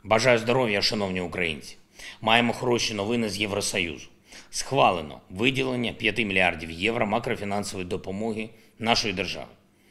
Бажаю здоров'я, шановні українці. Маємо хороші новини з Євросоюзу. Схвалено виділення 5 мільярдів євро макрофінансової допомоги нашої держави.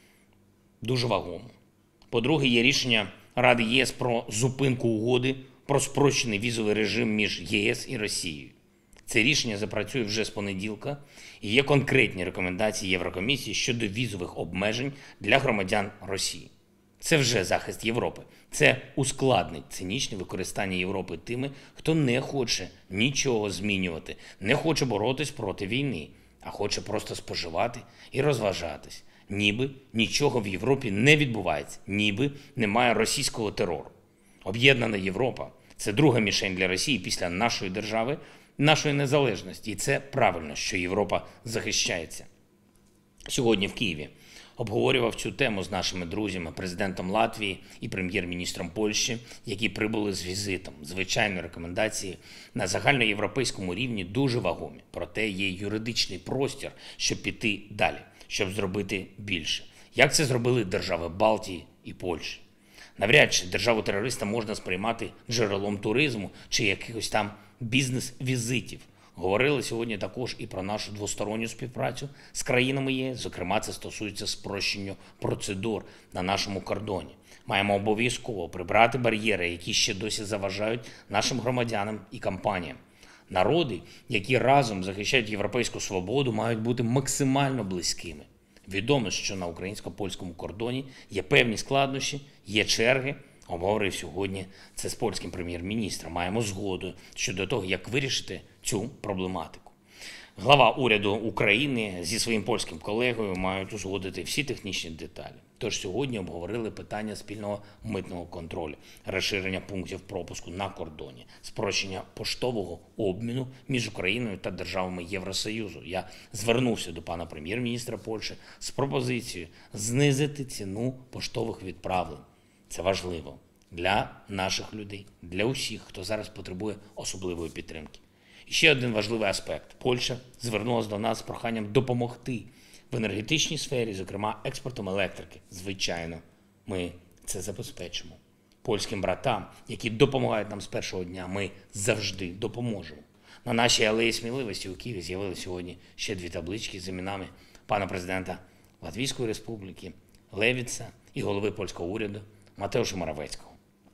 Дуже вагомо. По-друге, є рішення Ради ЄС про зупинку угоди про спрощений візовий режим між ЄС і Росією. Це рішення запрацює вже з понеділка і є конкретні рекомендації Єврокомісії щодо візових обмежень для громадян Росії. Це вже захист Європи. Це ускладнить цинічне використання Європи тими, хто не хоче нічого змінювати, не хоче боротись проти війни, а хоче просто споживати і розважатись. Ніби нічого в Європі не відбувається, ніби немає російського терору. Об'єднана Європа – це друга мішень для Росії після нашої держави, нашої незалежності. І це правильно, що Європа захищається. Сьогодні в Києві обговорював цю тему з нашими друзями, президентом Латвії і прем'єр-міністром Польщі, які прибули з візитом. Звичайно, рекомендації на загальноєвропейському рівні дуже вагомі. Проте є юридичний простір, щоб піти далі, щоб зробити більше. Як це зробили держави Балтії і Польщі? Навряд чи державу-терориста можна сприймати джерелом туризму чи якихось там бізнес-візитів. Говорили сьогодні також і про нашу двосторонню співпрацю з країнами ЄС. Зокрема, це стосується спрощення процедур на нашому кордоні. Маємо обов'язково прибрати бар'єри, які ще досі заважають нашим громадянам і компаніям. Народи, які разом захищають європейську свободу, мають бути максимально близькими. Відомо, що на українсько-польському кордоні є певні складнощі, є черги. Обговорив сьогодні це з польським прем'єр-міністром. Маємо згоду щодо того, як вирішити цю проблематику. Глава уряду України зі своїм польським колегою мають узгодити всі технічні деталі. Тож сьогодні обговорили питання спільного митного контролю, розширення пунктів пропуску на кордоні, спрощення поштового обміну між Україною та державами Євросоюзу. Я звернувся до пана прем'єр-міністра Польщі з пропозицією знизити ціну поштових відправлень. Це важливо для наших людей, для усіх, хто зараз потребує особливої підтримки. І ще один важливий аспект. Польща звернулася до нас з проханням допомогти в енергетичній сфері, зокрема експортом електрики. Звичайно, ми це забезпечимо. Польським братам, які допомагають нам з першого дня, ми завжди допоможемо. На нашій алеї сміливості у Києві з'явилися сьогодні ще 2 таблички з іменами пана президента Латвійської Республіки Левіца і голови польського уряду Матеуша Моравецького.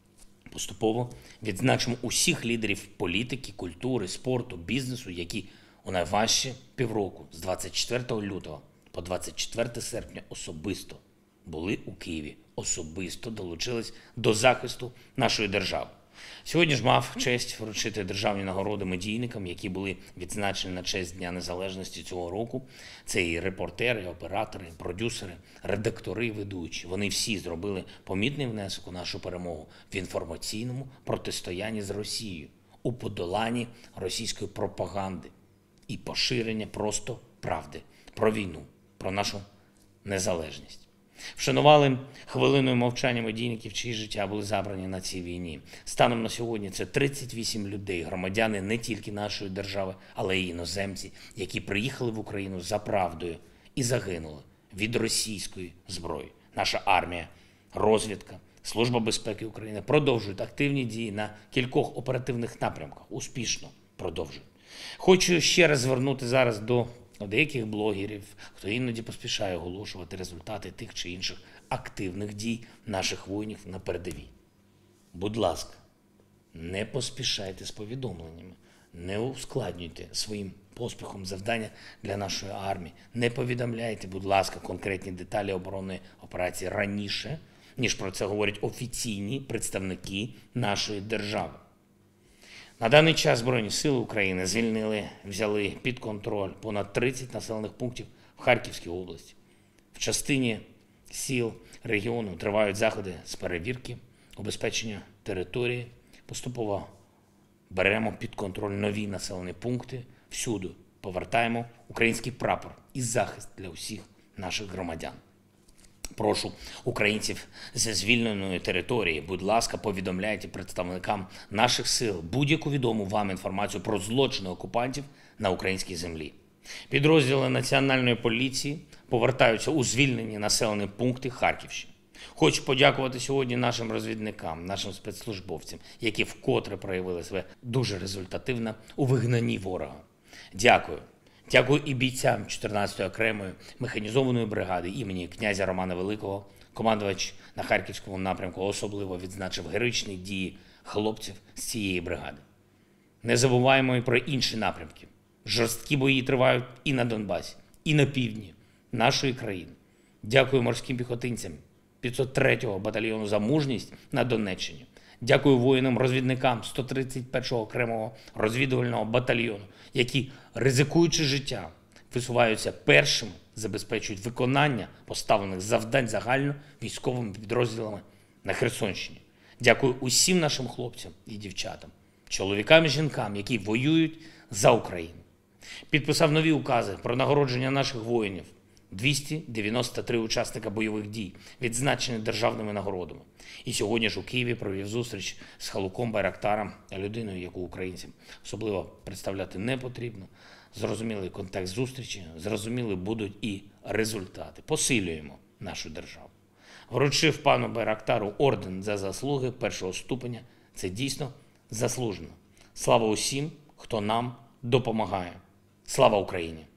Поступово відзначимо усіх лідерів політики, культури, спорту, бізнесу, які у найважчі півроку з 24 лютого по 24 серпня особисто були у Києві, особисто долучились до захисту нашої держави. Сьогодні ж мав честь вручити державні нагороди медійникам, які були відзначені на честь Дня Незалежності цього року. Це і репортери, оператори, продюсери, редактори, ведучі. Вони всі зробили помітний внесок у нашу перемогу в інформаційному протистоянні з Росією, у подоланні російської пропаганди і поширення просто правди про війну, про нашу незалежність. Вшанували хвилиною мовчання медійників, чиї життя були забрані на цій війні. Станом на сьогодні це 38 людей, громадяни не тільки нашої держави, але й іноземці, які приїхали в Україну за правдою і загинули від російської зброї. Наша армія, розвідка, Служба безпеки України продовжують активні дії на кількох оперативних напрямках. Успішно продовжують. Хочу ще раз звернути зараз до деяких блогерів, хто іноді поспішає оголошувати результати тих чи інших активних дій наших воїнів на передовій. Будь ласка, не поспішайте з повідомленнями, не ускладнюйте своїм поспіхом завдання для нашої армії. Не повідомляйте, будь ласка, конкретні деталі оборонної операції раніше, ніж про це говорять офіційні представники нашої держави. На даний час Збройні Сили України взяли під контроль понад 30 населених пунктів в Харківській області. В частині сіл регіону тривають заходи з перевірки, убезпечення території. Поступово беремо під контроль нові населені пункти. Всюди повертаємо український прапор і захист для усіх наших громадян. Прошу українців зі звільненої території, будь ласка, повідомляйте представникам наших сил будь-яку відому вам інформацію про злочини окупантів на українській землі. Підрозділи Національної поліції повертаються у звільнені населені пункти Харківщини. Хочу подякувати сьогодні нашим розвідникам, нашим спецслужбовцям, які вкотре проявили себе дуже результативно у вигнанні ворога. Дякую. Дякую і бійцям 14-ї окремої механізованої бригади імені князя Романа Великого. Командувач на Харківському напрямку особливо відзначив героїчні дії хлопців з цієї бригади. Не забуваємо і про інші напрямки. Жорсткі бої тривають і на Донбасі, і на півдні нашої країни. Дякую морським піхотинцям 503-го батальйону за мужність на Донеччині. Дякую воїнам-розвідникам 131-го окремого розвідувального батальйону, які, ризикуючи життя, висуваються першими, забезпечують виконання поставлених завдань загально-військовими підрозділами на Херсонщині. Дякую усім нашим хлопцям і дівчатам, чоловікам і жінкам, які воюють за Україну. Підписав нові укази про нагородження наших воїнів. 293 учасника бойових дій, відзначені державними нагородами. І сьогодні ж у Києві провів зустріч з Халуком Байрактаром, людиною, яку українцям особливо представляти не потрібно. Зрозумілий контекст зустрічі, зрозуміли будуть і результати. Посилюємо нашу державу. Вручив пану Байрактару орден за заслуги першого ступеня. Це дійсно заслужено. Слава усім, хто нам допомагає. Слава Україні!